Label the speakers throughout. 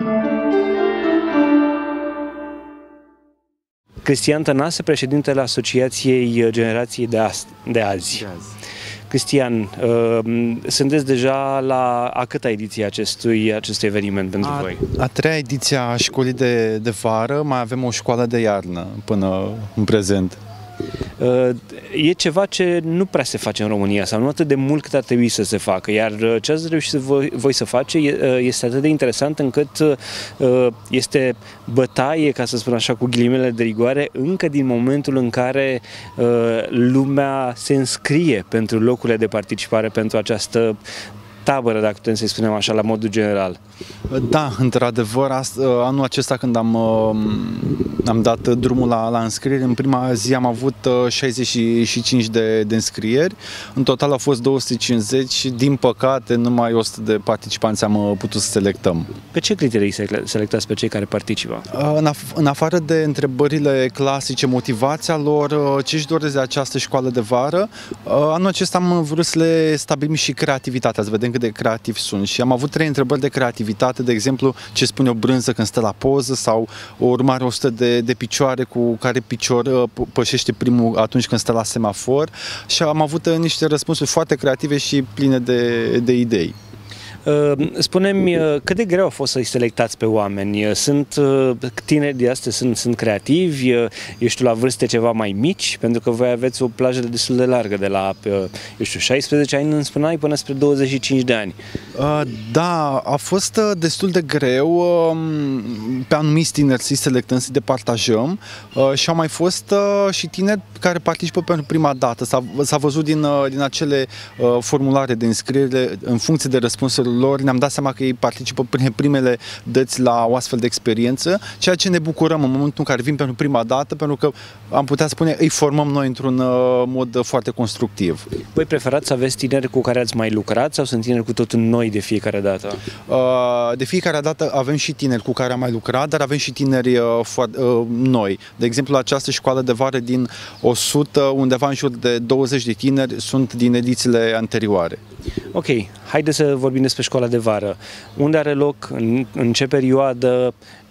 Speaker 1: Cristian Tănase, președintele Asociației Generației de azi. Cristian, sunteți deja la a câta ediție acestui eveniment pentru voi?
Speaker 2: A treia ediție a școlii de vară, mai avem o școală de iarnă până în prezent.
Speaker 1: E ceva ce nu prea se face în România sau nu atât de mult cât ar trebui să se facă, iar ce ați reușit voi să face este atât de interesant încât este bătaie, ca să spun așa, cu ghilimele de rigoare, încă din momentul în care lumea se înscrie pentru locurile de participare pentru această tabără, dacă putem să-i spunem așa, la modul general.
Speaker 2: Da, într-adevăr, anul acesta când am dat drumul la înscrieri, în prima zi am avut 65 de înscrieri, în total au fost 250 și din păcate numai 100 de participanți am putut să selectăm.
Speaker 1: Pe ce criterii selectați pe cei care participă?
Speaker 2: În afară de întrebările clasice, motivația lor, ce își doresc de această școală de vară, anul acesta am vrut să le stabilim și creativitatea, să vedem cât de creativi sunt și am avut 3 întrebări de creativitate, de exemplu, ce spune o brânză când stă la poză sau o urmare 100 de picioare cu care picior pășește primul atunci când stă la semafor și am avut niște răspunsuri foarte creative și pline de idei.
Speaker 1: Spune-mi, cât de greu a fost să-i selectați pe oameni? Sunt tineri de astăzi, sunt creativi, ești la vârste ceva mai mici, pentru că voi aveți o plajă destul de largă, de la, 16 ani, îmi spuneai, până spre 25 de ani.
Speaker 2: Da, a fost destul de greu pe anumiți tineri să-i selectăm, să-i departajăm și au mai fost și tineri care participă pentru prima dată. S-a văzut din acele formulare de înscriere, în funcție de răspunsurile lor, ne-am dat seama că ei participă prin primele dăți la o astfel de experiență, ceea ce ne bucurăm în momentul în care vin pentru prima dată, pentru că am putea spune îi formăm noi într-un mod foarte constructiv.
Speaker 1: Voi preferați să aveți tineri cu care ați mai lucrat sau sunt tineri cu totul noi de fiecare dată?
Speaker 2: De fiecare dată avem și tineri cu care am mai lucrat, dar avem și tineri noi. De exemplu, această școală de vară din 100, undeva în jur de 20 de tineri sunt din edițiile anterioare.
Speaker 1: Ok, haideți să vorbim despre școala de vară. Unde are loc, în ce perioadă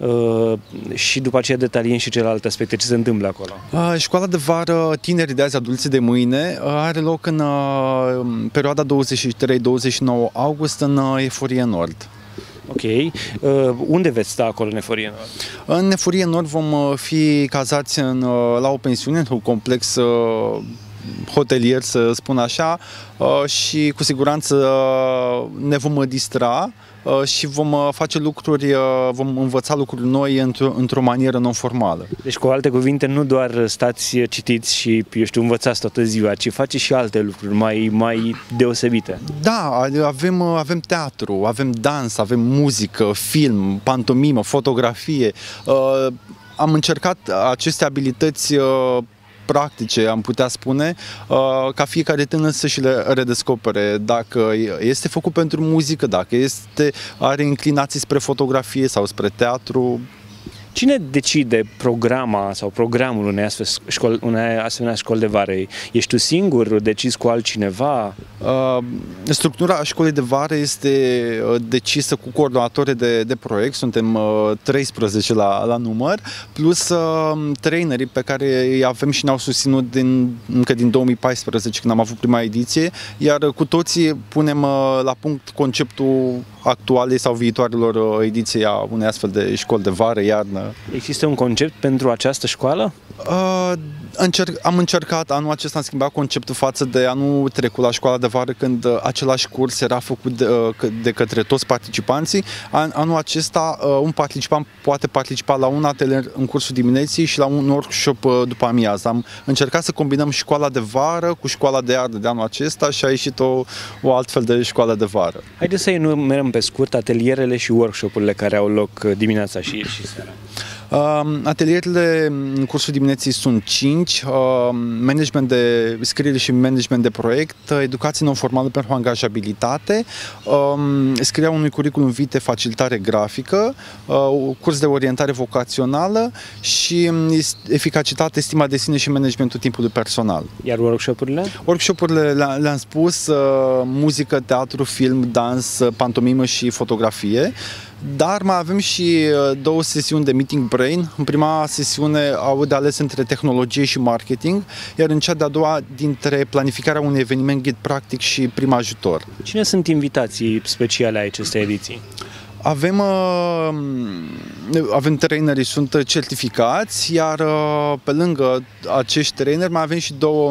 Speaker 1: și după aceea detaliem și celelalte aspecte, ce se întâmplă acolo?
Speaker 2: Școala de vară, tinerii de azi, adulții de mâine, are loc în perioada 23-29 august în Eforie Nord.
Speaker 1: Ok. Unde veți sta acolo în Eforie Nord?
Speaker 2: În Eforie Nord vom fi cazați la o pensiune, într-un complex hotelier, să spun așa, și cu siguranță ne vom distra și vom face lucruri, vom învăța lucruri noi într-o manieră non-formală.
Speaker 1: Deci, cu alte cuvinte, nu doar stați, citiți și, eu știu, învățați toată ziua, ci faceți și alte lucruri mai deosebite.
Speaker 2: Da, avem teatru, avem dans, avem muzică, film, pantomimă, fotografie. Am încercat aceste abilități practice, am putea spune, ca fiecare tânăr să și le redescopere dacă este făcut pentru muzică, dacă are inclinații spre fotografie sau spre teatru.
Speaker 1: Cine decide programa sau programul unei asemenea școli de vară? Ești tu singur? Decizi cu altcineva?
Speaker 2: Structura școlii de vară este decisă cu coordonatori de proiect, suntem 13 la număr, plus trainerii pe care îi avem și ne-au susținut încă din 2014, când am avut prima ediție, iar cu toții punem la punct conceptul actualei sau viitoarelor ediții a unei astfel de școli de vară, iarnă.
Speaker 1: Există un concept pentru această școală?
Speaker 2: Am încercat, anul acesta am schimbat conceptul față de anul trecut la școala de vară, când același curs era făcut de către toți participanții. Anul acesta un participant poate participa la un atelier în cursul dimineții și la un workshop după amiază. Am încercat să combinăm școala de vară cu școala de iarnă de anul acesta și a ieșit o altfel de școală de vară.
Speaker 1: Haideți să enumerăm pe scurt atelierele și workshopurile care au loc dimineața și seara.
Speaker 2: Atelierele în cursul dimineții sunt 5, management de scriere și management de proiect, educație non-formală pentru angajabilitate, scrierea unui curriculum vitae, facilitare grafică, curs de orientare vocațională și eficacitate, stima de sine și managementul timpului personal.
Speaker 1: Iar workshopurile?
Speaker 2: Workshopurile le-am spus, muzică, teatru, film, dans, pantomimă și fotografie. dar mai avem și două sesiuni de Meeting Brain. În prima sesiune au de ales între tehnologie și marketing, iar în cea de-a doua dintre planificarea unui eveniment ghid practic și prim ajutor.
Speaker 1: Cine sunt invitații speciale ai acestei ediții?
Speaker 2: Avem trainerii, sunt certificați, iar pe lângă acești traineri mai avem și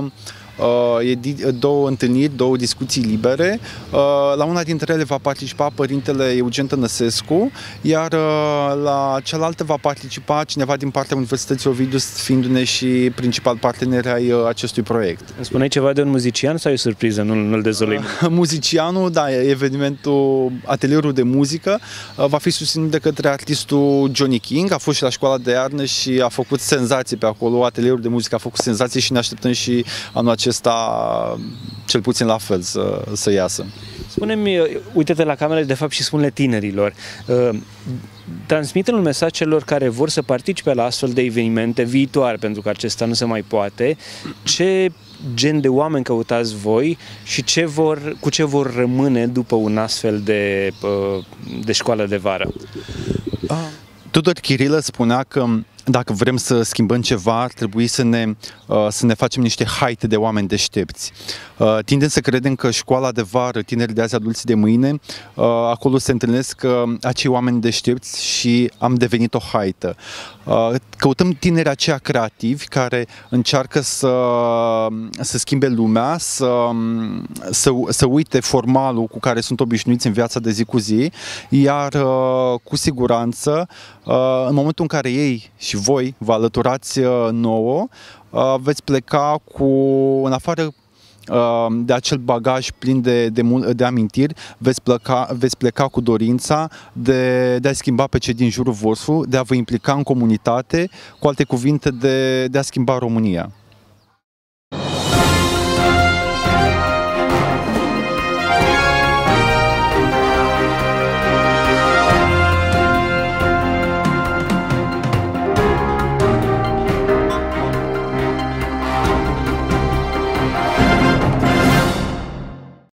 Speaker 2: două întâlniri, două discuții libere. La una dintre ele va participa părintele Eugen Tănăsescu, iar la cealaltă va participa cineva din partea Universității Ovidiu, fiindu-ne și principal parteneri ai acestui proiect.
Speaker 1: Îmi spuneai ceva de un muzician sau e o surpriză? Nu-l dezvălui?
Speaker 2: Muzicianul, da, evenimentul, atelierul de muzică va fi susținut de către artistul Johnny King, a fost și la școala de iarnă și a făcut senzații pe acolo, atelierul de muzică a făcut senzații și ne așteptăm și anul acesta cel puțin la fel să iasă.
Speaker 1: Spune-mi, uite-te la cameră de fapt și spune-le tinerilor, transmite un mesaj celor care vor să participe la astfel de evenimente viitoare, pentru că acesta nu se mai poate, ce gen de oameni căutați voi și cu ce vor rămâne după un astfel de școală de vară?
Speaker 2: Tudor Chirilă spunea că dacă vrem să schimbăm ceva, ar trebui să ne facem niște haite de oameni deștepți. Tindem să credem că școala de vară, tinerii de azi, adulții de mâine, acolo se întâlnesc acei oameni deștepți și am devenit o haită. Căutăm tineri aceia creativi care încearcă să schimbe lumea, să uite formalul cu care sunt obișnuiți în viața de zi cu zi, iar cu siguranță, în momentul în care ei și voi vă alăturați nouă, veți pleca în afară de acel bagaj plin de amintiri, veți pleca cu dorința de a schimba pe cei din jurul vostru, de a vă implica în comunitate, cu alte cuvinte, de a schimba România.